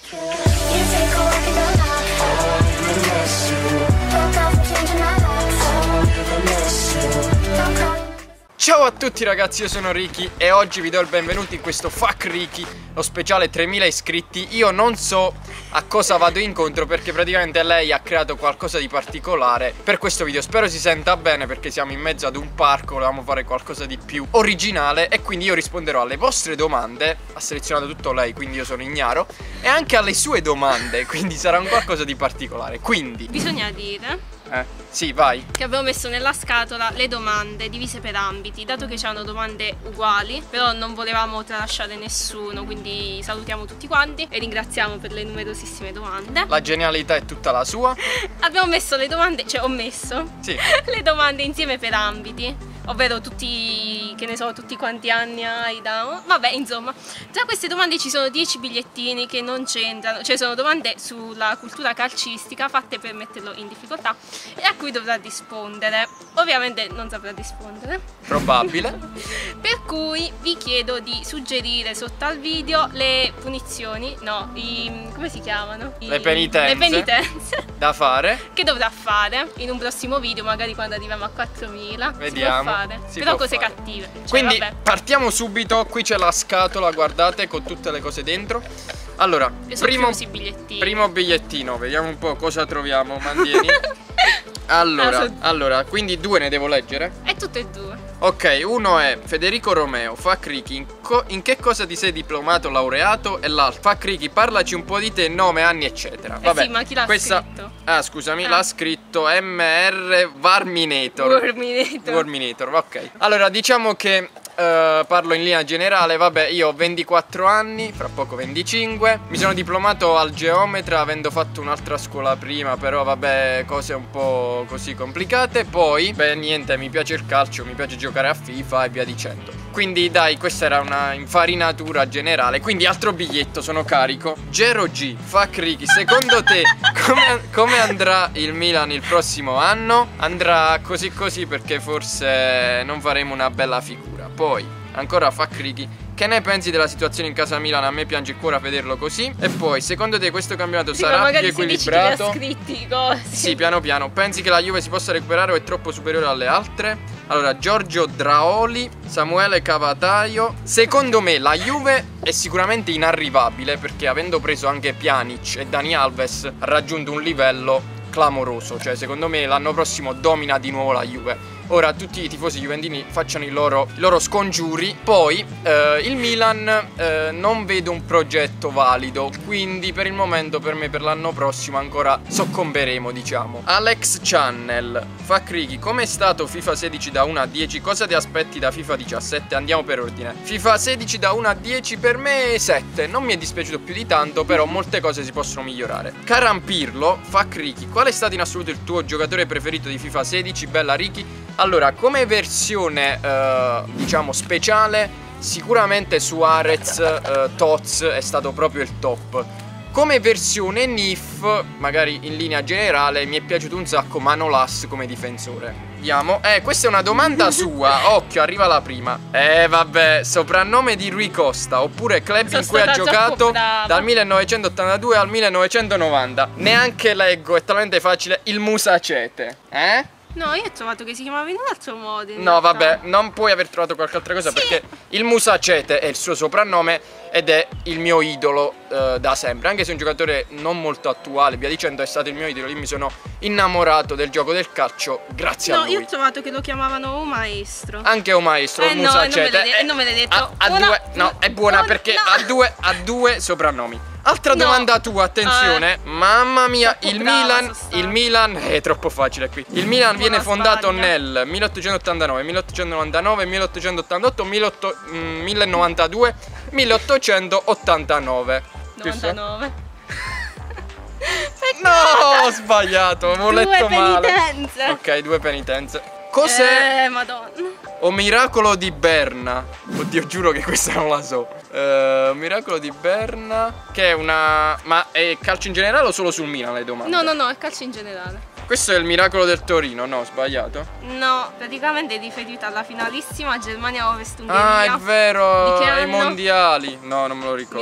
Ciao a tutti ragazzi, io sono Ricky e oggi vi do il benvenuto in questo Fuck Ricky, lo speciale 3000 iscritti. Io non so a cosa vado incontro perché praticamente lei ha creato qualcosa di particolare per questo video. Spero si senta bene perché siamo in mezzo ad un parco, volevamo fare qualcosa di più originale e quindi io risponderò alle vostre domande. Ha selezionato tutto lei, quindi io sono ignaro, e anche alle sue domande, quindi sarà un qualcosa di particolare. Quindi bisogna dire sì, vai. che abbiamo messo nella scatola le domande divise per ambiti, dato che c'erano domande uguali, però non volevamo tralasciare nessuno, quindi salutiamo tutti quanti e ringraziamo per le numerosissime domande. La genialità è tutta la sua. Abbiamo messo le domande, cioè ho messo le domande insieme per ambiti, ovvero tutti, che ne so, tutti quanti anni hai da... Vabbè, insomma, tra queste domande ci sono 10 bigliettini che non c'entrano, cioè sono domande sulla cultura calcistica fatte per metterlo in difficoltà e a cui dovrà rispondere. Ovviamente non saprà rispondere. Probabile. Per cui vi chiedo di suggerire sotto al video le punizioni, no, come si chiamano? Le penitenze. Le penitenze da fare. Che dovrà fare in un prossimo video, magari quando arriviamo a 4000. Vediamo. Però cose cattive, cioè, quindi vabbè. Partiamo subito. Qui c'è la scatola, guardate, con tutte le cose dentro. Allora, primo bigliettino, vediamo un po' cosa troviamo. Mandieni. Allora, quindi due ne devo leggere? E tutte e due. Ok, uno è Federico Romeo, Fuck Ricky, in che cosa ti sei diplomato, laureato? E l'altro, Fuck Ricky, parlaci un po' di te, nome, anni, eccetera. Vabbè, sì, ma chi l'ha scritto? Ah, scusami, l'ha scritto MR Warminator. Warminator, ok. Allora, diciamo che parlo in linea generale. Vabbè, io ho 24 anni, fra poco 25. Mi sono diplomato al geometra avendo fatto un'altra scuola prima, però vabbè, cose un po' così complicate. Poi, beh, niente, mi piace il calcio, mi piace giocare a FIFA e via dicendo. Quindi dai, questa era una infarinatura generale. Quindi altro biglietto, sono carico. Gero G, Fuck Ricky, secondo te come andrà il Milan il prossimo anno? Andrà così così perché forse non faremo una bella figura. Poi, ancora Fuck Ricky, che ne pensi della situazione in casa Milan? A me piange il cuore a vederlo così. E poi, secondo te questo campionato sarà più equilibrato? Sì, piano piano. Pensi che la Juve si possa recuperare o è troppo superiore alle altre? Allora, Giorgio Draoli, Samuele Cavataio. Secondo me la Juve è sicuramente inarrivabile perché avendo preso anche Pjanic e Dani Alves ha raggiunto un livello clamoroso. Cioè, secondo me l'anno prossimo domina di nuovo la Juve. Ora tutti i tifosi juventini facciano i loro scongiuri. Poi il Milan non vedo un progetto valido, quindi per il momento per me per l'anno prossimo ancora soccomberemo, diciamo. Alex Channel, Fuck Ricky, come è stato FIFA 16 da 1 a 10? Cosa ti aspetti da FIFA 17? Andiamo per ordine. FIFA 16 da 1 a 10 per me 7. Non mi è dispiaciuto più di tanto, però molte cose si possono migliorare. Carampirlo, Fuck Ricky, qual è stato in assoluto il tuo giocatore preferito di FIFA 16? Bella Ricky. Allora, come versione diciamo speciale, sicuramente Suarez Toz è stato proprio il top. Come versione NIF, magari in linea generale, mi è piaciuto un sacco Manolas come difensore. Vediamo. Questa è una domanda sua. Occhio, arriva la prima. Vabbè, soprannome di Rui Costa oppure club in cui ha giocato dal 1982 al 1990. Neanche leggo, è talmente facile. Il Musacete. No, io ho trovato che si chiamava in un altro modo. No, vabbè, non puoi aver trovato qualche altra cosa, perché il Musacete è il suo soprannome ed è il mio idolo da sempre. Anche se è un giocatore non molto attuale, via dicendo, è stato il mio idolo. Io mi sono innamorato del gioco del calcio grazie a lui. No, io ho trovato che lo chiamavano un maestro. Anche un maestro, il Musacete. E non me l'hai detto. È buona perché ha due soprannomi. Altra domanda tua, attenzione. Mamma mia, il Milan è troppo facile qui. Il Milan viene fondato nel 1889, 1899, 1888, 1092, 1889. 99. No, ho sbagliato, avevo letto male. Ok, due penitenze. Cos'è? Madonna. O Miracolo di Berna. Oddio, giuro che questa non la so. Miracolo di Berna, che è una... Ma è calcio in generale o solo sul Milan le domande? No, è calcio in generale. Questo è il miracolo del Torino, no? Sbagliato? No, praticamente è riferito alla finalissima Germania-Ovest-Ungheria. Ah, è vero, ai mondiali. No, non me lo ricordo.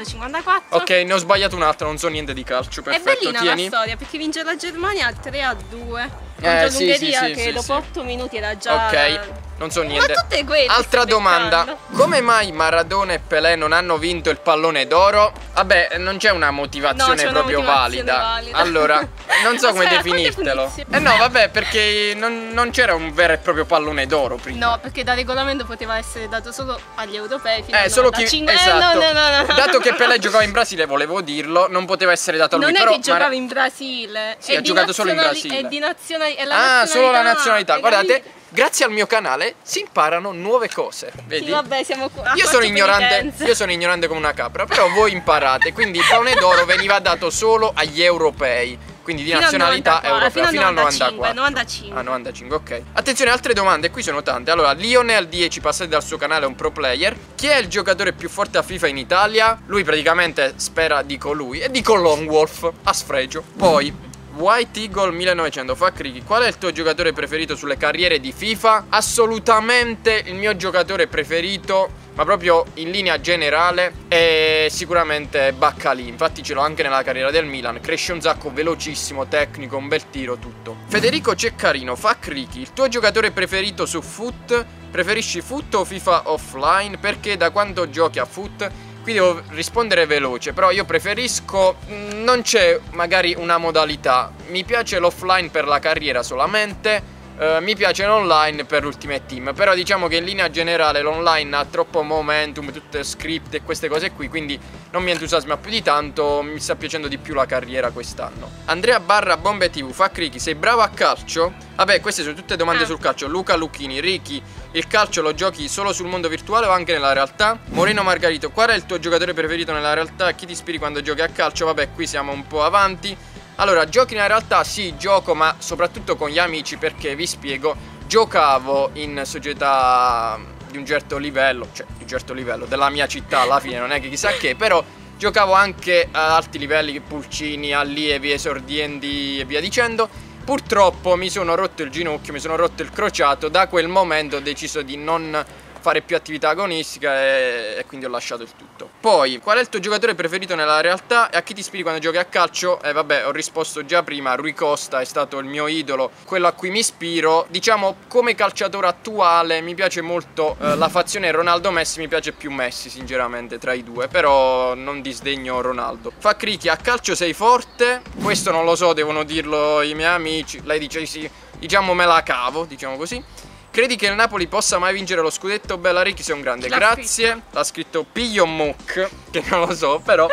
1954. Ok, ne ho sbagliato un altro, non so niente di calcio, perfetto. È bellina tieni. la storia, perché vince la Germania 3-2 contro l'Ungheria, che dopo 8 minuti era già... Ok, non so niente. Ma tutte quelle. Altra domanda. Come mai Maradona e Pelé non hanno vinto il pallone d'oro? Vabbè, non c'è una motivazione proprio valida. Allora, non so come definirtelo. No, vabbè, perché non c'era un vero e proprio pallone d'oro prima. No, perché da regolamento poteva essere dato solo agli europei fino solo chi... Esatto. No. Dato che Pelé giocava in Brasile, volevo dirlo, non poteva essere dato a lui. Non è che giocava in Brasile. Sì, ha giocato solo in Brasile. È di nazionalità. Solo la nazionalità. Guardate, grazie al mio canale si imparano nuove cose. Vedi? Sì, vabbè, siamo qua. Io sono ignorante come una capra, però voi imparate. Quindi il pallone d'oro veniva dato solo agli europei. Quindi di nazionalità europea fino al 94. Ah, 95, ok. Attenzione, altre domande, qui sono tante. Allora, Lionel 10, passate dal suo canale, è un pro player. Chi è il giocatore più forte a FIFA in Italia? Lui praticamente spera, dico lui, e dico Lone Wolf, a sfregio. Poi White Eagle 1900 fa Crichi, qual è il tuo giocatore preferito sulle carriere di FIFA? Assolutamente il mio giocatore preferito, ma proprio in linea generale, è sicuramente Baccalì. Infatti ce l'ho anche nella carriera del Milan. Cresce un sacco, velocissimo, tecnico, un bel tiro, tutto. Federico Ceccarino fa Crichi, il tuo giocatore preferito su Foot? Preferisci Foot o FIFA offline? Perché da quando giochi a Foot? Qui devo rispondere veloce, però io preferisco, non c'è magari una modalità, mi piace l'offline per la carriera solamente, mi piace l'online per l'Ultimate Team, però diciamo che in linea generale l'online ha troppo momentum, tutte script e queste cose qui, quindi non mi entusiasma più di tanto, mi sta piacendo di più la carriera quest'anno. Andrea Barra Bombe TV fa Crichi, sei bravo a calcio? Vabbè, queste sono tutte domande sul calcio. Luca Lucchini, Ricky, il calcio lo giochi solo sul mondo virtuale o anche nella realtà? Moreno Margarito, qual è il tuo giocatore preferito nella realtà? Chi ti ispiri quando giochi a calcio? Vabbè, qui siamo un po' avanti. Allora, giochi nella realtà? Sì, gioco, ma soprattutto con gli amici, perché vi spiego, giocavo in società di un certo livello, cioè di un certo livello, della mia città alla fine, non è che chissà che, però giocavo anche a alti livelli, pulcini, allievi, esordienti e via dicendo. Purtroppo mi sono rotto il ginocchio, mi sono rotto il crociato, da quel momento ho deciso di non fare più attività agonistica e quindi ho lasciato il tutto. Poi, qual è il tuo giocatore preferito nella realtà e a chi ti ispiri quando giochi a calcio? Vabbè, ho risposto già prima, Rui Costa è stato il mio idolo, quello a cui mi ispiro. Diciamo, come calciatore attuale mi piace molto la fazione Ronaldo Messi, mi piace più Messi sinceramente tra i due, però non disdegno Ronaldo. Fa Crichi, a calcio sei forte? Questo non lo so, devono dirlo i miei amici. Lei dice sì, diciamo me la cavo, diciamo così. Credi che il Napoli possa mai vincere lo scudetto? Bella Ricky, sei un grande, grazie. L'ha scritto Piglio Mock, che non lo so, però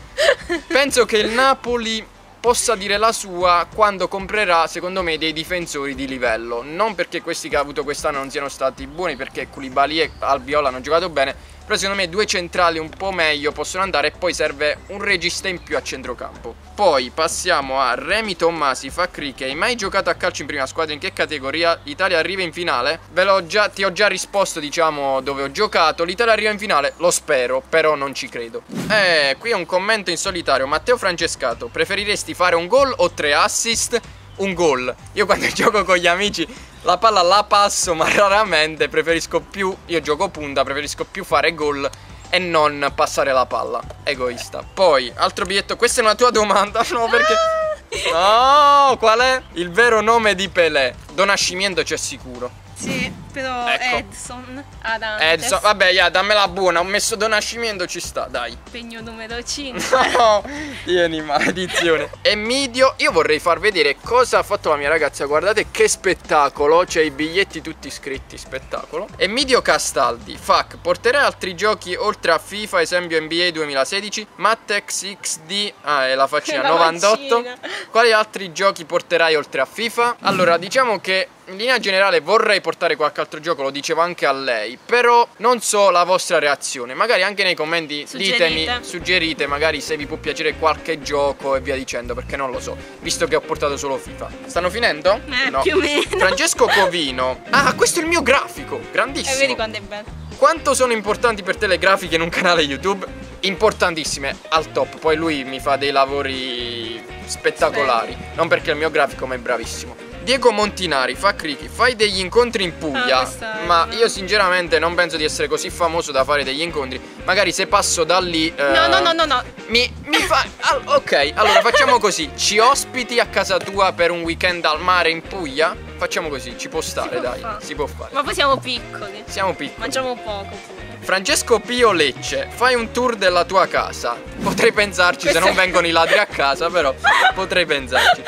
penso che il Napoli possa dire la sua quando comprerà, secondo me, dei difensori di livello. Non perché questi che ha avuto quest'anno non siano stati buoni, perché Koulibaly e Albiol hanno giocato bene, però secondo me due centrali un po' meglio possono andare e poi serve un regista in più a centrocampo. Poi passiamo a Remy Tommasi, fa Criche, hai mai giocato a calcio in prima squadra? In che categoria? L'Italia arriva in finale? Ti ho già risposto, diciamo, dove ho giocato. L'Italia arriva in finale? Lo spero, però non ci credo. Qui è un commento in solitario. Matteo Francescato, preferiresti fare un gol o 3 assist? Un gol. Io quando gioco con gli amici la palla la passo, ma raramente io gioco punta, preferisco più fare gol e non passare la palla. Egoista. Poi, altro biglietto, questa è una tua domanda, no, perché... No, qual è il vero nome di Pelé? Don Nascimento c'è sicuro. Sì, però ecco. Edson. Edson, vabbè, dammela buona, ho messo Don Nascimento, ci sta, dai. Pegno numero 5. No, tieni, maledizione. Emidio, io vorrei far vedere cosa ha fatto la mia ragazza, guardate che spettacolo, c'è i biglietti tutti scritti, spettacolo. Emidio Castaldi, fuck, porterai altri giochi oltre a FIFA, esempio NBA 2016, Mattex XD, è la faccina 98. Quali altri giochi porterai oltre a FIFA? Allora, diciamo che in linea generale vorrei portare qualche altro gioco, lo dicevo anche a lei, però non so la vostra reazione, magari anche nei commenti ditemi, suggerite magari se vi può piacere qualche gioco e via dicendo, perché non lo so, visto che ho portato solo FIFA. Stanno finendo? No. Più o meno. Francesco Covino, questo è il mio grafico, grandissimo. Vedi quanto è bello. Quanto sono importanti per te le grafiche in un canale YouTube? Importantissime, al top, poi lui mi fa dei lavori spettacolari, non perché il mio grafico ma è bravissimo. Diego Montinari fa Criqui, fai degli incontri in Puglia, ma io sinceramente non penso di essere così famoso da fare degli incontri. Magari se passo da lì no. Mi fa... ok, allora facciamo così, ci ospiti a casa tua per un weekend al mare in Puglia? Facciamo così, ci può stare, si può fare. Ma poi siamo piccoli. Siamo piccoli. Mangiamo poco pure. Francesco Pio Lecce, fai un tour della tua casa. Potrei pensarci se non vengono i ladri a casa, però potrei pensarci.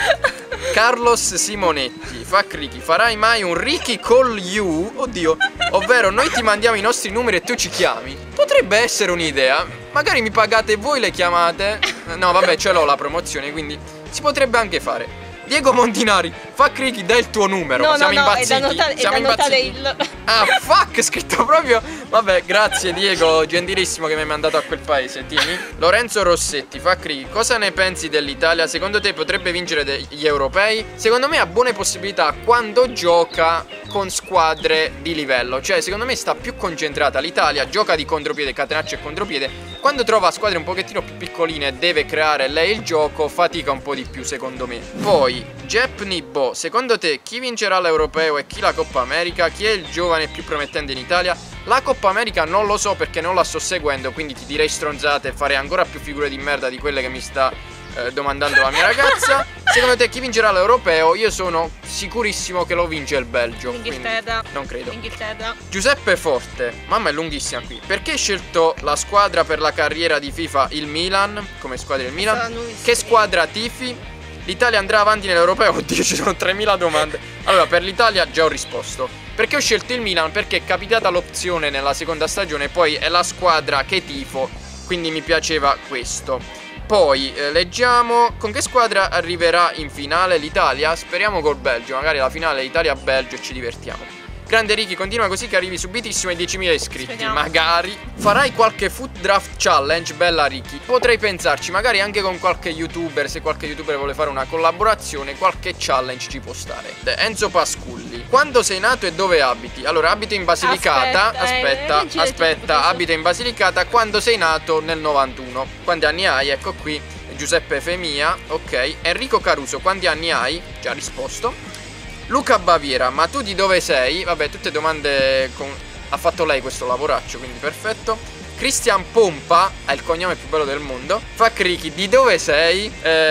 Carlos Simonetti fa Criqui, farai mai un Ricky Call You? Oddio, ovvero noi ti mandiamo i nostri numeri e tu ci chiami. Potrebbe essere un'idea. Magari mi pagate voi le chiamate. No vabbè, ce l'ho la promozione, quindi si potrebbe anche fare. Diego Montinari, fa Criqui, dai il tuo numero. Siamo impazziti. Siamo impazziti. Ah fuck, è scritto proprio. Vabbè, grazie Diego, gentilissimo che mi hai mandato a quel paese. Tieni. Lorenzo Rossetti fa Criqui, cosa ne pensi dell'Italia? Secondo te potrebbe vincere gli europei? Secondo me ha buone possibilità quando gioca con squadre di livello. Cioè secondo me sta più concentrata l'Italia, gioca di contropiede, catenaccio e contropiede. Quando trova squadre un pochettino più piccoline e deve creare lei il gioco, fatica un po' di più secondo me. Poi Jep Nibo, secondo te chi vincerà l'Europeo e chi la Coppa America? Chi è il giovane più promettente in Italia? La Coppa America non lo so perché non la sto seguendo, quindi ti direi stronzate e fare ancora più figure di merda di quelle che mi sta domandando la mia ragazza. Secondo te chi vincerà l'Europeo? Io sono sicurissimo che lo vince il Belgio. L'Inghilterra. Non credo. L'Inghilterra. Giuseppe Forte, mamma è lunghissima qui. Perché hai scelto la squadra per la carriera di FIFA, il Milan? Come squadra il Milan? Che squadra tifi? L'Italia andrà avanti nell'Europeo? Oddio, ci sono 3000 domande. Allora, per l'Italia già ho risposto. Perché ho scelto il Milan? Perché è capitata l'opzione nella seconda stagione, poi è la squadra che tifo, quindi mi piaceva questo. Poi leggiamo con che squadra arriverà in finale l'Italia? Speriamo col Belgio, magari la finale Italia-Belgio e ci divertiamo. Grande Ricky, continua così che arrivi subitissimo ai 10.000 iscritti. Speriamo. Magari farai qualche foot draft challenge, bella Ricky. Potrei pensarci, magari anche con qualche youtuber. Se qualche youtuber vuole fare una collaborazione, qualche challenge ci può stare. Enzo Pasculli, quando sei nato e dove abiti? Allora, abito in Basilicata. Aspetta, abito in Basilicata. Quando sei nato? Nel 91. Quanti anni hai? Ecco qui Giuseppe Femia. Ok. Enrico Caruso, quanti anni hai? Già risposto. Luca Baviera, ma tu di dove sei? Vabbè, tutte domande ha fatto lei questo lavoraccio, quindi perfetto. Cristian Pompa, ha il cognome più bello del mondo. Fa Criqui, di dove sei?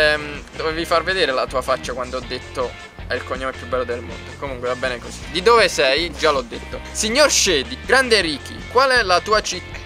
Dovevi far vedere la tua faccia quando ho detto è il cognome più bello del mondo. Comunque va bene così. Di dove sei? Già l'ho detto. Signor Scedi, grande Ricky, qual è la tua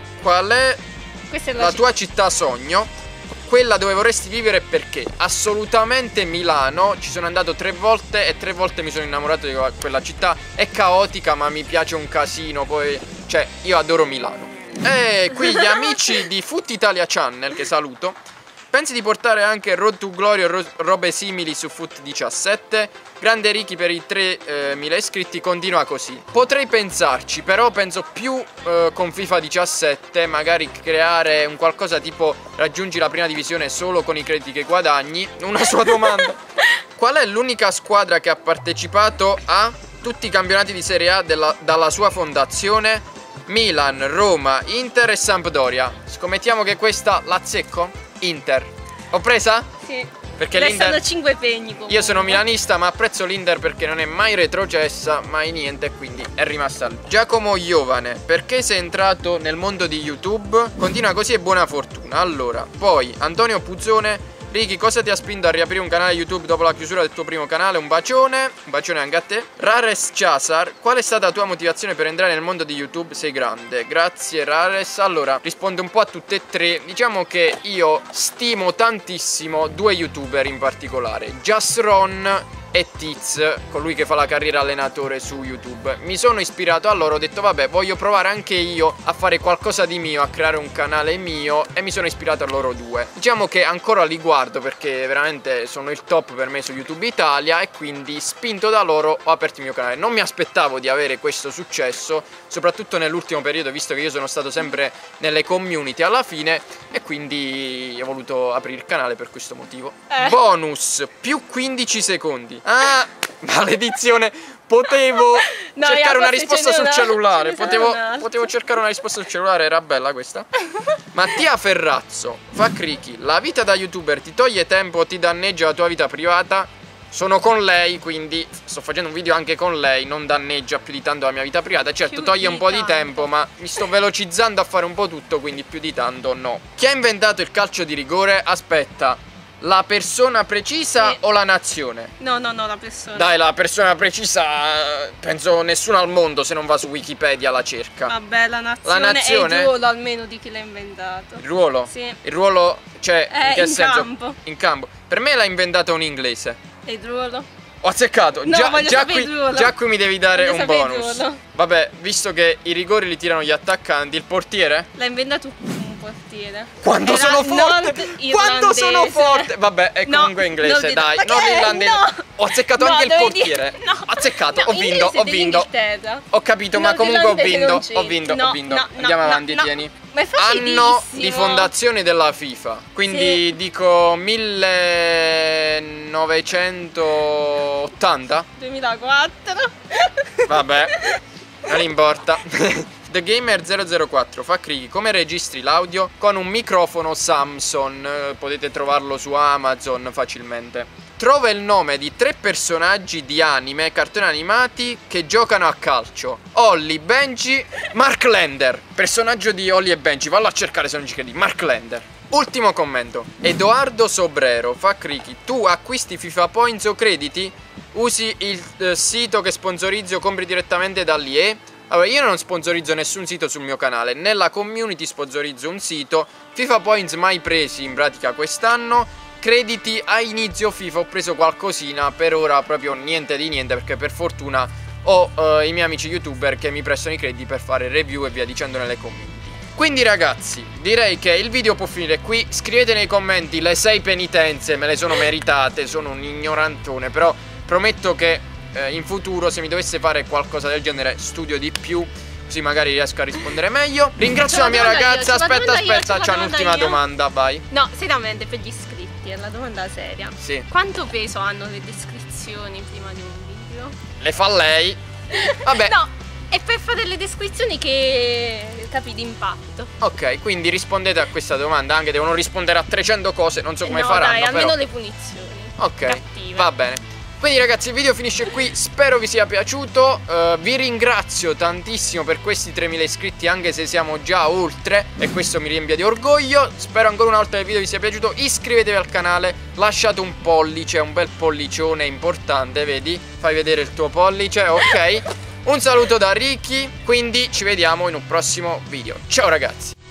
tua città sogno? Quella dove vorresti vivere perché? Assolutamente Milano, ci sono andato 3 volte e 3 volte mi sono innamorato di quella città. È caotica ma mi piace un casino, poi cioè io adoro Milano. E qui gli amici di Foot Italia Channel, che saluto. Pensi di portare anche Road to Glory o robe simili su Foot 17? Grande Ricky per i 3.000 iscritti, continua così. Potrei pensarci, però penso più con FIFA 17, magari creare un qualcosa tipo raggiungi la prima divisione solo con i crediti che guadagni. Una sua domanda. Qual è l'unica squadra che ha partecipato a tutti i campionati di Serie A dalla sua fondazione? Milan, Roma, Inter e Sampdoria. Scommettiamo che questa la azzecco? Inter. Ho presa? Sì. Perché l'Inter... 5 pegni comunque. Io sono milanista ma apprezzo l'Inter perché non è mai retrocessa, mai niente, quindi è rimasta lì. Giacomo Iovane, perché sei entrato nel mondo di YouTube? Continua così e buona fortuna. Allora, poi Antonio Puzzone, Ricky, cosa ti ha spinto a riaprire un canale YouTube dopo la chiusura del tuo primo canale? Un bacione anche a te. Rares Chasar, qual è stata la tua motivazione per entrare nel mondo di YouTube? Sei grande. Grazie Rares. Allora, rispondo un po' a tutte e tre. Diciamo che io stimo tantissimo 2 YouTuber in particolare, Jasron e Tiz, colui che fa la carriera allenatore su YouTube. Mi sono ispirato a loro, ho detto vabbè, voglio provare anche io a fare qualcosa di mio, a creare un canale mio, e mi sono ispirato a loro 2. Diciamo che ancora li guardo perché veramente sono il top per me su YouTube Italia, e quindi spinto da loro ho aperto il mio canale. Non mi aspettavo di avere questo successo, soprattutto nell'ultimo periodo, visto che io sono stato sempre nelle community alla fine, e quindi ho voluto aprire il canale per questo motivo. Bonus, più 15 secondi. Ah, maledizione. Potevo cercare una risposta sul cellulare. Potevo cercare una risposta sul cellulare, era bella questa. Mattia Ferrazzo fa Criqui, la vita da youtuber ti toglie tempo o ti danneggia la tua vita privata? Sono con lei, quindi sto facendo un video anche con lei, non danneggia più di tanto la mia vita privata. Certo, toglie un po' di tempo, ma mi sto velocizzando a fare un po' tutto, quindi più di tanto no. Chi ha inventato il calcio di rigore? Aspetta, la persona precisa o la nazione? No, la persona. Dai, la persona precisa, penso nessuno al mondo se non va su Wikipedia la cerca. Vabbè, la nazione è il ruolo almeno di chi l'ha inventato. Il ruolo? Sì. Il ruolo, cioè, in che senso? Campo. In campo. Per me l'ha inventato un inglese. E il ruolo? Ho azzeccato. No, già qui mi devi dare un bonus. Vabbè, visto che i rigori li tirano gli attaccanti, il portiere? L'ha inventato un portiere. Quanto sono forte! Quanto sono forte! Vabbè, è comunque inglese, dai. Nordirlandese. No. Ho azzeccato anche il portiere. No. Ho azzeccato, ho vinto. Ho capito, ma comunque ho vinto. Andiamo avanti, tieni. Ma è anno di fondazione della FIFA. Quindi dico 1980. 2004. Vabbè, non importa. The Gamer 004 fa Criqui, come registri l'audio? Con un microfono Samsung, potete trovarlo su Amazon facilmente. Trova il nome di 3 personaggi di anime, cartoni animati che giocano a calcio. Holly, Benji, Mark Lender. Personaggio di Holly e Benji, vallo a cercare se non ci credi. Mark Lender. Ultimo commento. Edoardo Sobrero fa Criqui, tu acquisti FIFA Points o crediti? Usi il sito che sponsorizzo o compri direttamente dall'IE? Allora, io non sponsorizzo nessun sito sul mio canale. Nella community sponsorizzo un sito. FIFA Points mai presi in pratica quest'anno. Crediti a inizio FIFA ho preso qualcosina, per ora proprio niente di niente, perché per fortuna ho i miei amici youtuber che mi prestano i crediti per fare review e via dicendo nelle community. Quindi ragazzi, direi che il video può finire qui. Scrivete nei commenti le 6 penitenze, me le sono meritate, sono un ignorantone, però prometto che in futuro se mi dovesse fare qualcosa del genere studio di più, così magari riesco a rispondere meglio. Ringrazio la mia ragazza. Aspetta, c'è un'ultima domanda, vai. No, seriamente, per gli iscritti, è la domanda seria. Sì. Quanto peso hanno le descrizioni prima di un video? Le fa lei. Vabbè. No, è per fare le descrizioni che capi d'impatto. Ok, quindi rispondete a questa domanda. Anche devono rispondere a 300 cose, non so come faranno. Dai, almeno però le punizioni. Ok, cattive. Va bene. Quindi ragazzi, il video finisce qui, spero vi sia piaciuto, vi ringrazio tantissimo per questi 3000 iscritti, anche se siamo già oltre, e questo mi riempie di orgoglio. Spero ancora una volta che il video vi sia piaciuto, iscrivetevi al canale, lasciate un pollice, un bel pollicione importante, vedi? Fai vedere il tuo pollice, ok? Un saluto da Ricky, quindi ci vediamo in un prossimo video, ciao ragazzi!